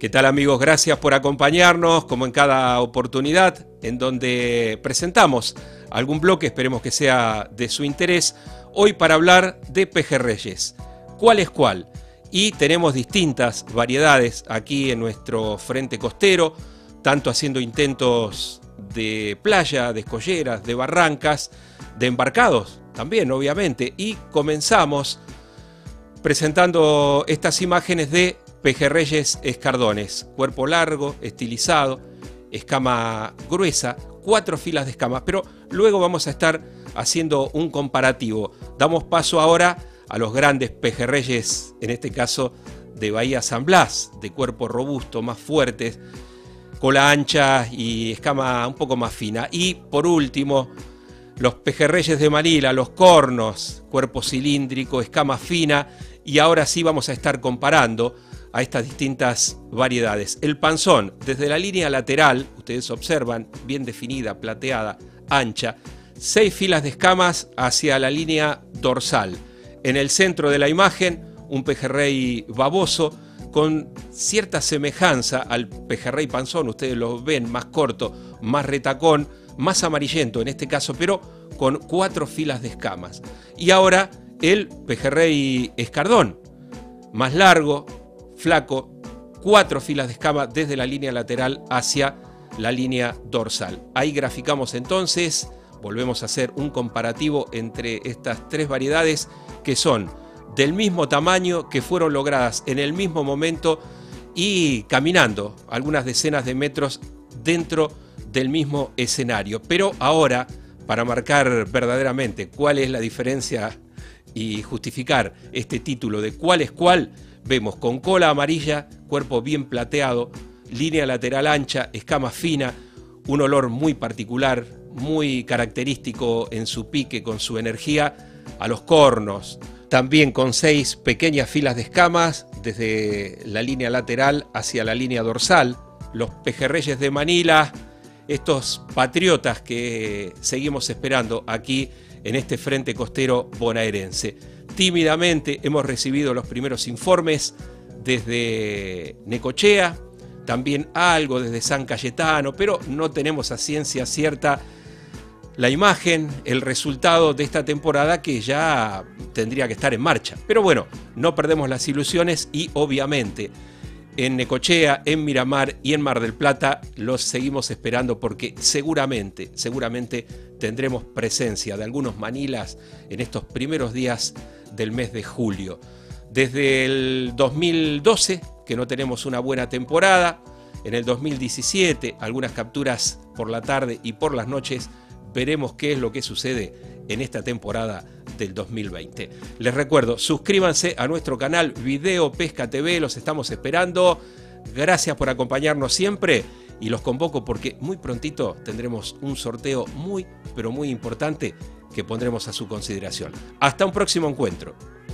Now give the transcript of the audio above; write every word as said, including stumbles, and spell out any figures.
¿Qué tal, amigos? Gracias por acompañarnos, como en cada oportunidad, en donde presentamos algún bloque, esperemos que sea de su interés, hoy para hablar de pejerreyes. ¿Cuál es cuál? Y tenemos distintas variedades aquí en nuestro frente costero, tanto haciendo intentos de playa, de escolleras, de barrancas, de embarcados también, obviamente. Y comenzamos presentando estas imágenes de pejerreyes escardones, cuerpo largo, estilizado, escama gruesa, cuatro filas de escamas, pero luego vamos a estar haciendo un comparativo. Damos paso ahora a los grandes pejerreyes, en este caso de Bahía San Blas, de cuerpo robusto, más fuertes, cola ancha y escama un poco más fina. Y por último, los pejerreyes de Manila, los cornos, cuerpo cilíndrico, escama fina, y ahora sí vamos a estar comparando a estas distintas variedades. El panzón, desde la línea lateral, ustedes observan, bien definida, plateada, ancha, seis filas de escamas hacia la línea dorsal. En el centro de la imagen, un pejerrey baboso con cierta semejanza al pejerrey panzón, ustedes lo ven más corto, más retacón, más amarillento en este caso, pero con cuatro filas de escamas. Y ahora el pejerrey escardón, más largo, flaco, cuatro filas de escamas desde la línea lateral hacia la línea dorsal. Ahí graficamos entonces, volvemos a hacer un comparativo entre estas tres variedades que son del mismo tamaño, que fueron logradas en el mismo momento y caminando algunas decenas de metros dentro del mismo escenario. Pero ahora, para marcar verdaderamente cuál es la diferencia y justificar este título de cuál es cuál, vemos con cola amarilla, cuerpo bien plateado, línea lateral ancha, escama fina, un olor muy particular, muy característico en su pique, con su energía, a los cornos. También con seis pequeñas filas de escamas desde la línea lateral hacia la línea dorsal. Los pejerreyes de Manila, estos patriotas que seguimos esperando aquí en este frente costero bonaerense. Tímidamente hemos recibido los primeros informes desde Necochea, también algo desde San Cayetano, pero no tenemos a ciencia cierta la imagen, el resultado de esta temporada que ya tendría que estar en marcha. Pero bueno, no perdemos las ilusiones y obviamente en Necochea, en Miramar y en Mar del Plata los seguimos esperando porque seguramente, seguramente tendremos presencia de algunos manilas en estos primeros días del mes de julio. Desde el dos mil doce, que no tenemos una buena temporada, en el dos mil diecisiete, algunas capturas por la tarde y por las noches, veremos qué es lo que sucede en esta temporada del dos mil veinte. Les recuerdo, suscríbanse a nuestro canal Video Pesca T V, los estamos esperando. Gracias por acompañarnos siempre y los convoco porque muy prontito tendremos un sorteo muy, pero muy importante que pondremos a su consideración. Hasta un próximo encuentro.